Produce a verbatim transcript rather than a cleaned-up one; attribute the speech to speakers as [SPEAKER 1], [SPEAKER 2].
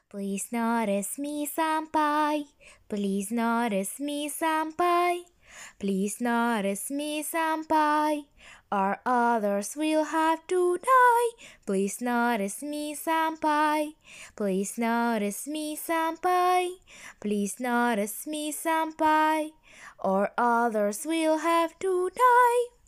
[SPEAKER 1] Please notice me, Senpai. Please notice me, Senpai. Please notice me, Senpai, or others will have to die. Please notice me, Senpai. Please notice me, Senpai. Please notice me, Senpai, or others will have to die.